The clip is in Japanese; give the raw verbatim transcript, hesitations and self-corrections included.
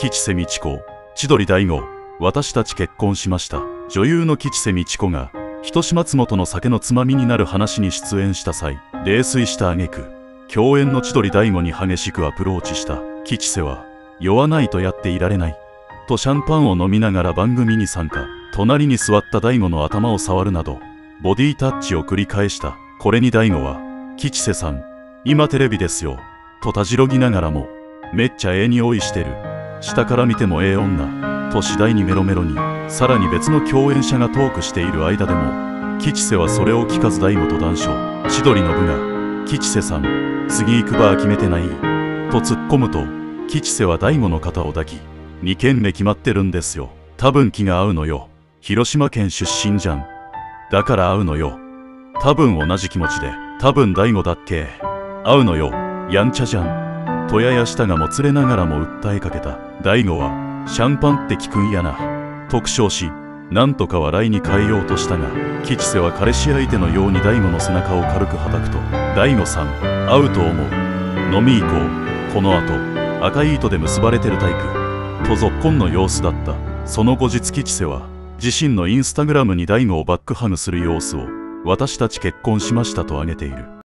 吉瀬美智子、千鳥大悟、私たち結婚しました。女優の吉瀬美智子が人志松本の酒のつまみになる話に出演した際、泥酔した挙句共演の千鳥大悟に激しくアプローチした吉瀬は、酔わないとやっていられないとシャンパンを飲みながら番組に参加。隣に座った大悟の頭を触るなどボディタッチを繰り返した。これに大悟は、吉瀬さん今テレビですよとたじろぎながらも、めっちゃええ匂いしてる、下から見てもええ女と次第にメロメロに。さらに別の共演者がトークしている間でも、吉瀬はそれを聞かず大悟と談笑。千鳥の部が、吉瀬さん次行くバー決めてないと突っ込むと、吉瀬は大悟の肩を抱き、にけんめ決まってるんですよ、多分気が合うのよ、広島県出身じゃん、だから合うのよ、多分同じ気持ちで、多分大悟だっけ、合うのよ、やんちゃじゃんとやや舌がもつれながらも訴えかけた。大悟は、シャンパンって聞くんやなと苦笑し、なんとか笑いに変えようとしたが、吉瀬は彼氏相手のように大悟の背中を軽くはたくと、大悟さん合うと思う、飲み行こう、この後赤い糸で結ばれてるタイプとぞっこんの様子だった。その後日吉瀬は自身のインスタグラムに大悟をバックハグする様子を、私たち結婚しましたと上げている。